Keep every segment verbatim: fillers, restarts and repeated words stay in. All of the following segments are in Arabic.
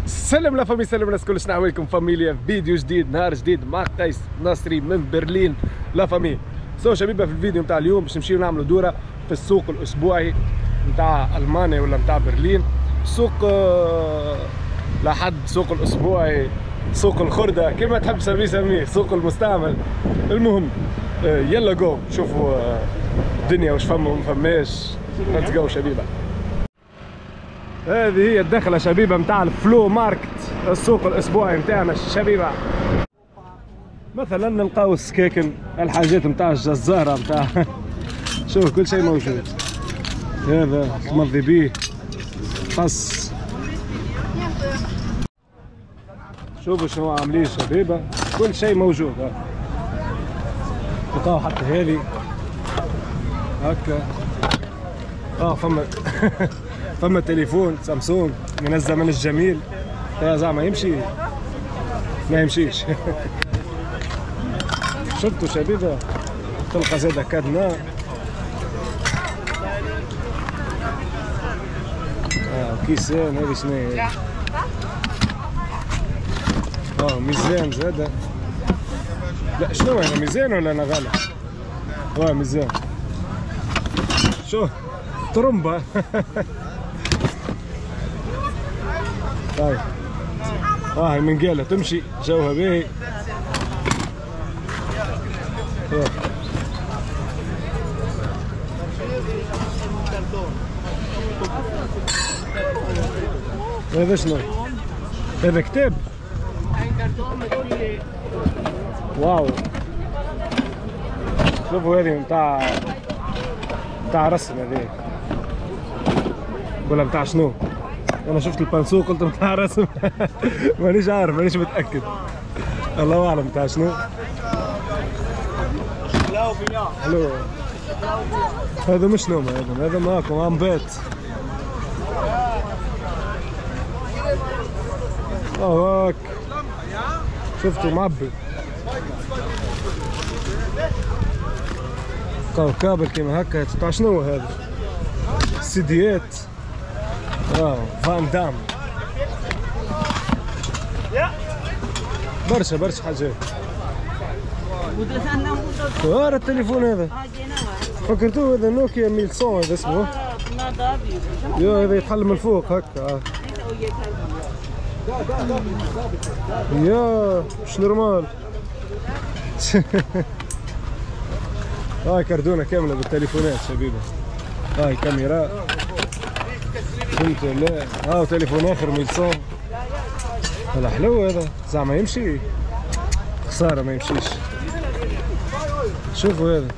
سلم لا فامي، سلم الناس كل شنو عليكم فاميليا، فيديو جديد نهار جديد مع قيس نصري من برلين لا فامي. سو شبيبه في الفيديو نتاع اليوم باش نمشيو نعملوا دوره في السوق الاسبوعي نتاع المانيا ولا نتاع برلين. سوق لا حد سوق الاسبوعي، سوق الخردة كما تحب سميه سميه، سوق المستعمل. المهم يلا جو شوفوا الدنيا واش فما وما فماش. ليتس جو شبيبه. هذه هي الدخله شبيبه نتاع الفلو ماركت، السوق الاسبوعي نتاعنا شبيبه. مثلا نلقاو السكاكن، الحاجات نتاع الجزاره نتاع شوف كل شيء موجود. هذا تمضي بيه خس. شوفوا شنو عاملين شبيبه، كل شيء موجود. لقاو حتى هذه هكا. اه فما فما تليفون سامسونج منزل من الجميل، ترى زعما يمشي ما يمشيش. شفتوا شبيبه؟ تلقى زاده كادنا. اه كيسان. هذه شنو هي؟ اه ميزان زاده. لا شنو هذا، ميزان ولا انا غلط؟ اه ميزان. شوف طرمبه. طيب اه من قالة تمشي جوها باهي. هذا شنو؟ هذا كتاب؟ واو. شوفوا هذه نتاع نتاع رسم. هذه ولا نتاع شنو؟ انا شفت البانسو قلت نتاع رسم. مانيش عارف، مانيش متاكد، الله اعلم نتاع شنو. حلو. هذا مش نوم، هذا هذا معاكم عم بيت. اه هاك شفتوا معبي. لقاو كابل كيما هكا تاع شنو هذا؟ سيديات. اه فان دام. برشا برشا حاجات. هذا التليفون هذا فكرتوه هذا نوكيا مية ومية هذا اسمه. يا هذا يتحل من فوق هكا. يا مش نورمال. هاي كردونه كامله بالتليفونات شبيبه. هاي كاميرا فهمت ولا؟ ها تليفون اخر مية ومية. هذا حلو، هذا زعما يمشي، خساره ما يمشيش. شوفوا هذا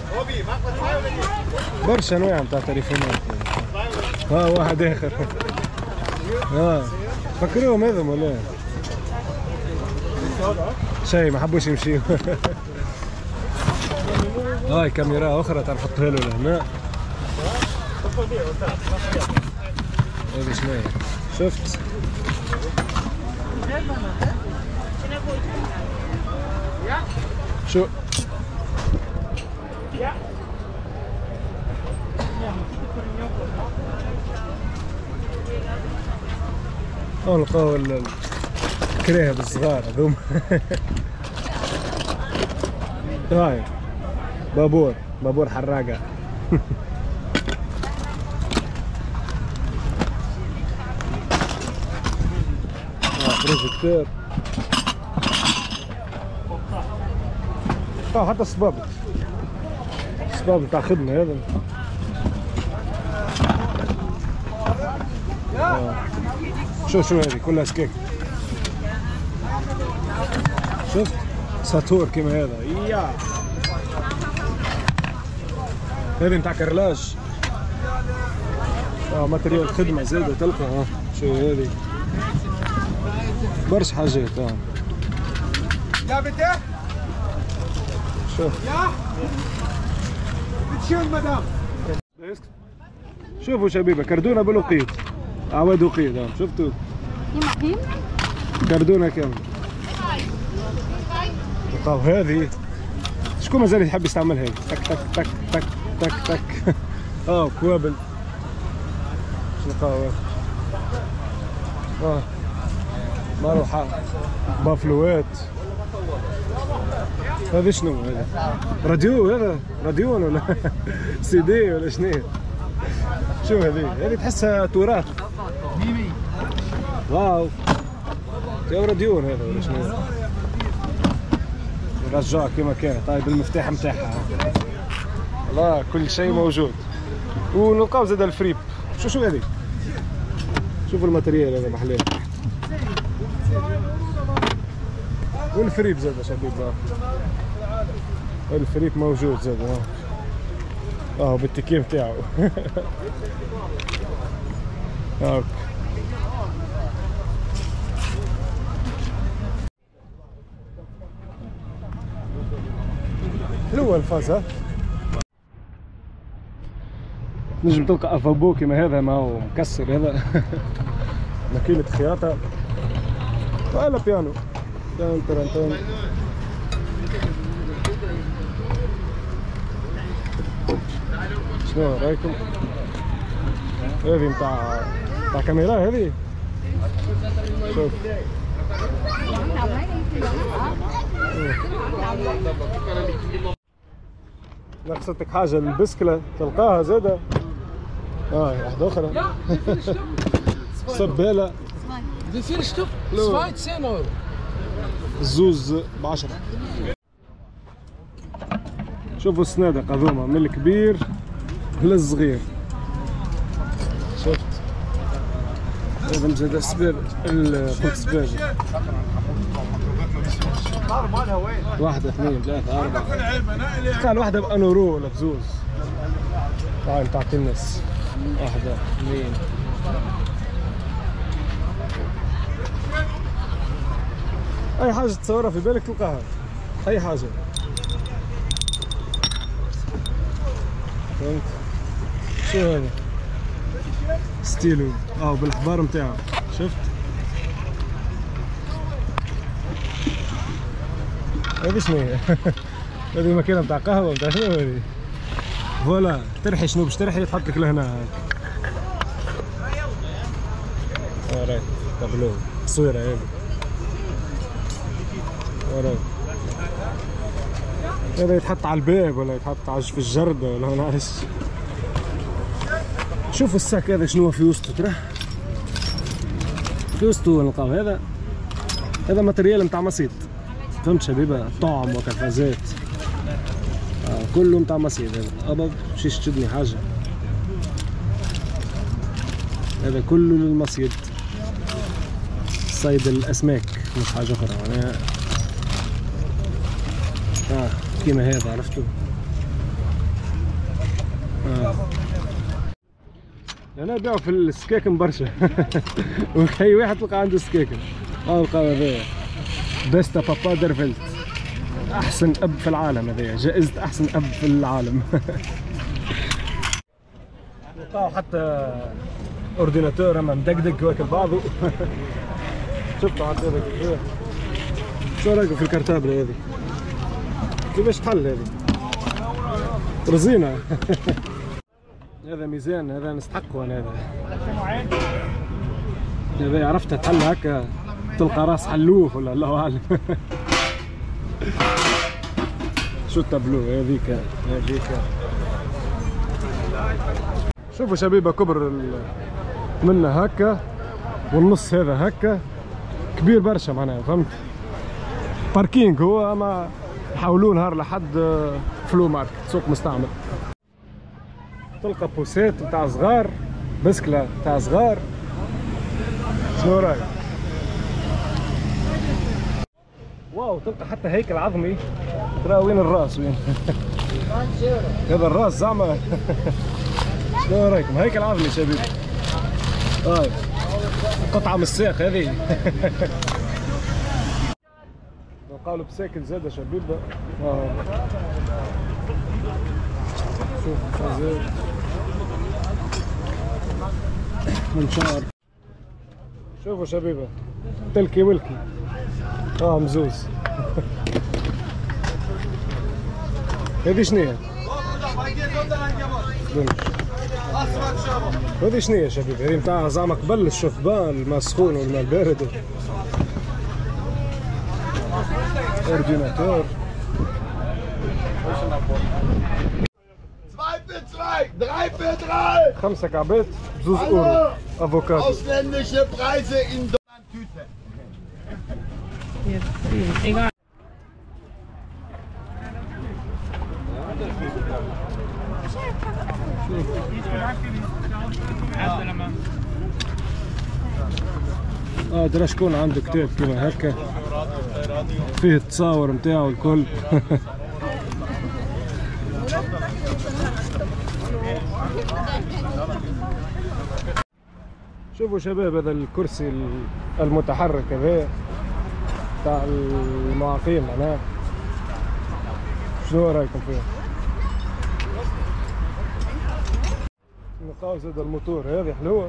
برشا انواع نتاع تليفونات. ها واحد اخر. ها فكروهم هذم ولا شيء ما حبوش يمشيوا. هاي كاميرا اخرى تعرف تحطها له لهنا. هذه شنو هي؟ شفت؟ شو هون لقاو الكريهب الصغار هذوما. هاي بابور بابور حراقة. بروجيكتور. اه حتى الصباب، الصباب بتاع خدمة هذا. آه. شو شو هذه كلها سكيك. شفت ساتور كيما هذا. يا هذه نتاع كرلاج. اه ماتريال خدمة زايدة تلقى. اه شو هذه برشا حاجات. اه يا بنتي شوف يا بتشون مدام. شوفوا شبيبه كردونه بالوقيت، عواد وقيت. اه شفتوا كردونه كامله. لقاو هذه. شكون مازال يحب يستعمل هذه؟ تك تك تك تك تك تك. اه كوابل. شنو لقاو؟ اه مروحة بافلوات. هذا شنو هذا؟ راديو هذا؟ راديون ولا سي دي ولا شنو؟ شو هذه؟ هذه تحسها تراث. واو يا راديون هذا ولا شنو؟ رجع كما كان. طيب المفتاح نتاعها والله كل شيء موجود. ونلقاو زاد الفريب. شو شو هذه؟ شوفوا الماتريال هذا محلاه. والفريب زاد شباب. الفريب موجود زاد اه اه بالتكييف تاعو. هاك حلوة الفاز ها. نجم تلقى افابو كيما هذا ما هو مكسر هذا. ماكينة خياطة ولا بيانو. تان تان تان. شنو رايكم؟ هذه نتاع نتاع كاميرا هذه. شوف ناقصتك حاجة البسكلة تلقاها زادة. اه واحدة أخرى. سبالة. الزوز بعشرة. شوفوا الصنادق هذوما من الكبير للصغير. شفت هذا مزاد السباب قلت سباب. واحدة اثنين ثلاثة أربعة. قال واحدة بأنورو ولا بزوز. تعال تعطي الناس. واحدة اثنين. أي حاجة تصورها في بالك تلقاها. أي حاجة. فهمت؟ شو هذا؟ ستيلو. اه بالأحبار متاعو. شفت؟ هذه شنو هي؟ هذه ماكينة متاع قهوة متاع شنو هذه؟ فوالا ترحي شنو باش ترحي تحط لك لهنا هاك. وراك طابلو تصويرة هذه. وراك هذا يتحط على الباب ولا يتحط في الجردة ولا ما نعرفش. شوفوا الساك هذا شنو في وسطه ترى. في وسطه نلقاو هذا. هذا ماتريال نتاع مصيد. فهمت شبيبة؟ طعم وكفازات. آه كله نتاع مصيد هذا. أبا مشيش تشدني حاجة. هذا كله للمصيد. صيد الأسماك مش حاجة أخرى معناها. آه كيما هذا عرفتوا؟ آه. أنا نبيعو في السكاكن برشا. وأي واحد تلقى عنده سكاكن. اه لقاو هذايا بيستا بابا درفلت. أحسن أب في العالم هذايا. جائزة أحسن أب في العالم. لقاو حتى أورديناتور أما مدقدق واكل بعضه. شفتوا حتى هذا كيفاه؟ شو رايكم في الكرتابلة هذه؟ كيفاش تحل هذه؟ رزينة. هذا ميزان هذا نستحقه انا هذا. هذا عرفت تحل هكا تلقى راس حلوف ولا الله اعلم. شو التابلو هذيك هذيك. شوفوا شبيبه كبر منه هكا والنص هذا هكا كبير برشا معناها فهمت. باركينج هو اما يحولوه نهار لحد فلو ماركت سوق مستعمل. تلقى بوسات نتاع صغار بسكلة نتاع صغار. شنو رايك؟ واو تلقى حتى هيكل عظمي. ترى وين الراس وين؟ هذا الراس زعما. شنو رايكم؟ هيكل عظمي شباب. هاي قطعة من الساق هذه. نلقاو بساكن زادة شبيبة. اه شوف فازات منشار. شوفوا شبيبة تلكي ولكي. اه مزوز. هذه شنو هي؟ هذه شنو يا شباب؟ هذه نتاع زعما قبل الشفبان، الماء السخون والماء البارد. اورديناتور. خمسة كعبات بزوز اورو. افوكادو. Ausländische Preise in Deutschland Tüte. Egal. اه ترى شكون عنده كتاب كيما هكا فيه التصاور نتاعو الكل. شوفوا شباب، هذا الكرسي المتحرك هذا تاع المعاقين معناها، شنو رايكم فيه؟ نلقاو زاد الموتور هذه حلوه.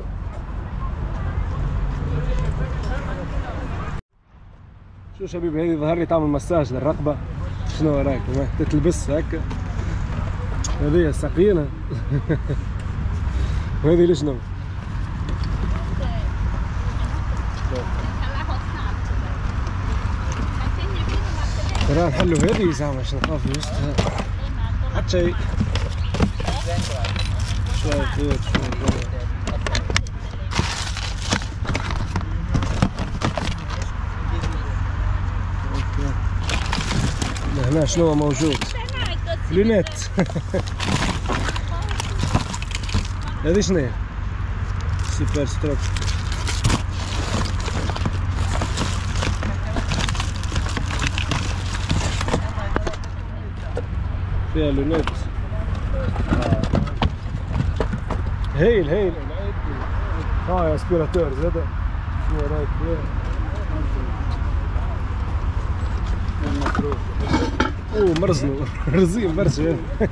شو شباب، هذه ظهر لي تعمل مساج للرقبه، شنو رايكم؟ تتلبس هكا، هذه السقينه. وهذه لشنو؟ ترى نحلو هذه زعما باش نلقاو في وسطها حتى شيء. شوية زيت شوية هنا شنو موجود؟ لينات. هذه شنو هي؟ سوبر ستروك. فيها لونات. هايل هايل. اه اسبيراتور زاده. شنو رايك فيها؟ اوه مرزنو. رزين برشا.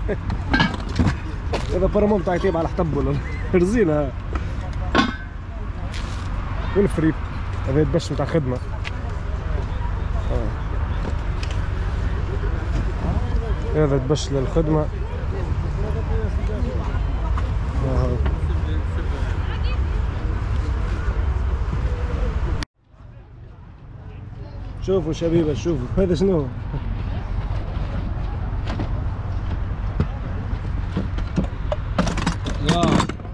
هذا برموم تاع يطيب على حطب. رزينه. والفريب هذا يتبش نتاع خدمه. هذا تبش للخدمة. شوفوا شبيبة، شوفوا هذا شنو؟ واو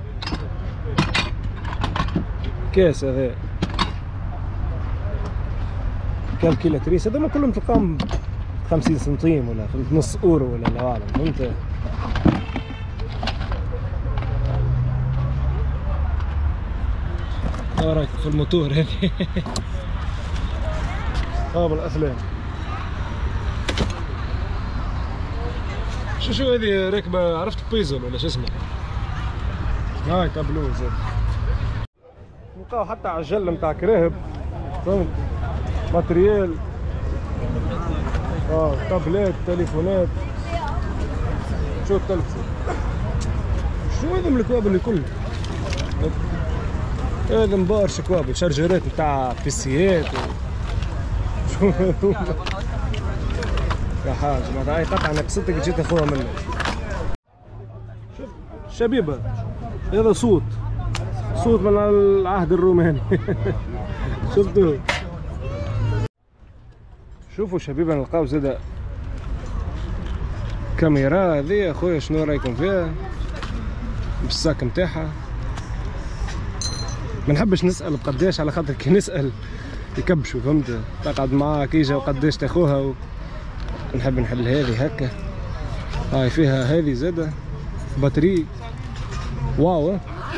كاس هذا كالكيلاتريس. هذوما كلهم تلقاهم خمسين سنتيم ولا نص اورو ولا لا اعلم، فهمت؟ ايه رايك في الموتور هذه؟ قابل الافلام. شو شو هذه راكبه؟ عرفت بيزل ولا شو اسمه؟ هاي تابلو زاد. نلقاو حتى عجل نتاع كراهب، فهمت؟ ماتريال، اه تابلات، تليفونات. شو التلفون؟ شو هذا من الكوابل الكل؟ هذا مبارش كوابل، شارجرات نتاع بيسيات و... شو هذوما؟ يا حاج معناتها اي قطعة نقصتك جيت تاخذها منك. شوف شبيبة، هذا صوت صوت من العهد الروماني. شفتوه؟ شوفوا شبيبة، نلقاو زادا كاميرا. هذه يا خويا شنو رايكم فيها؟ بالساك نتاعها. ما نحبش نسأل بقداش، على خاطر كي نسأل يكبشوا، فهمت؟ تقعد معاه كيجا وقداش تاخوها و... نحب نحل هذه هكا. هاي فيها هذه زادا بطري. واو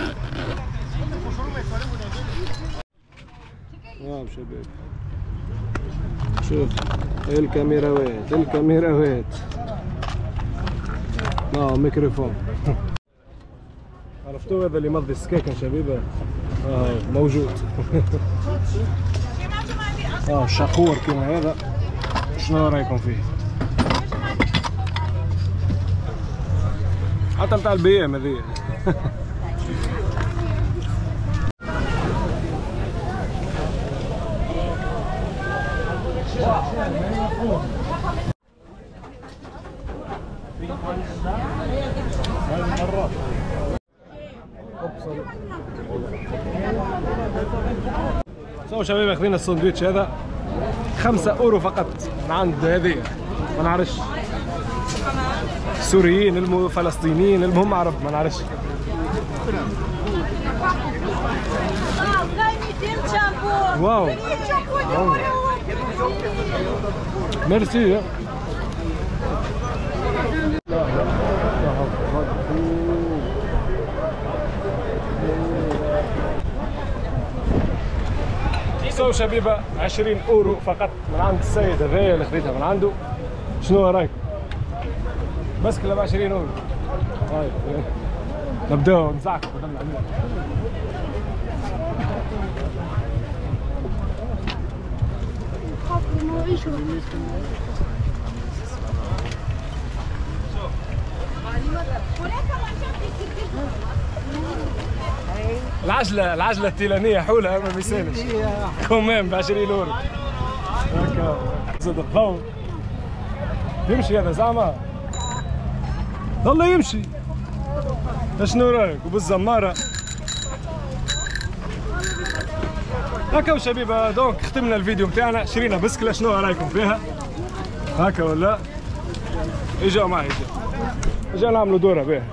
واو شباب، شوف الكاميراوات الكاميراوات. اه ميكروفون. عرفتوا هذا اللي مضي السكاكن شبيبه؟ اه موجود. اه شقور كيما هذا، شنو رايكم فيه؟ حتى نتاع البي ام هذه. سو شباب خذينا الساندويتش هذا خمسة اورو فقط من عند هذه ما نعرفش سوريين الفلسطينيين المهم عرب ما نعرفش. واو ميرسي. سو شبيبه عشرين اورو فقط من عند السيد هذايا اللي خذيتها من عنده. شنو رايكم؟ بسكلة ب عشرين اورو. طيب نبداو نزعكوا قدام العميل. العجلة العجلة التيلانية حولها ما بيسالش كمان ب عشرين اورو هكا. زاد الضوء يمشي هذا زعما والله يمشي. شنو رايك؟ وبالزمارة هكا وشبيبة. دونك ختمنا الفيديو بتاعنا. شرينا بسكلة. شنو رايكم فيها؟ هكا ولا؟ اجا معي اجا اجا نعملوا دورة بها.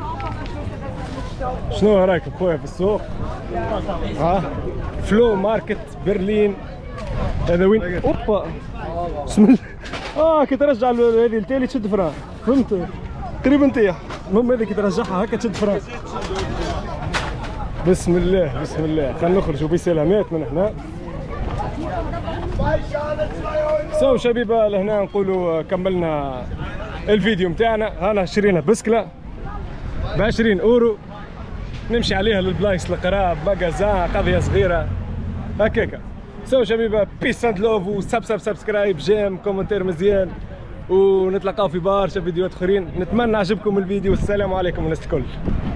شنو رايكم خويا في السوق؟ ها فلو ماركت برلين. هذا وين؟ اوبا بسم الله. اه كي ترجع هذه التالي تشد فران فهمت؟ قريب نطيح. المهم هذه كي ترجعها هكا تشد فران. بسم الله بسم الله. خلينا نخرجوا بسلامات من هنا. سو شبيبه لهنا نقولوا كملنا الفيديو متاعنا. هانا شرينا بسكله ب عشرين اورو نمشي عليها للبلايص القراب ماغازان قضيه صغيره هكاكا. سو شبيبه بيس اند لوف وسب سب سبسكرايب جيم كومنتير مزيان ونتلاقاو في برشا فيديوهات اخرين. نتمنى عجبكم الفيديو. السلام عليكم الناس الكل.